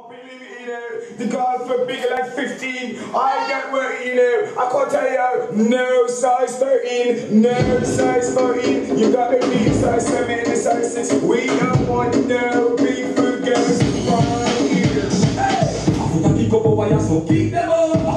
The girl for bigger like 15, I get work, you know. I can't tell you, no size 13, no size 14. You got the big size 7 and the size 6. We don't want no big food girls right here. Hey! I think I keep up over here, so keep them up.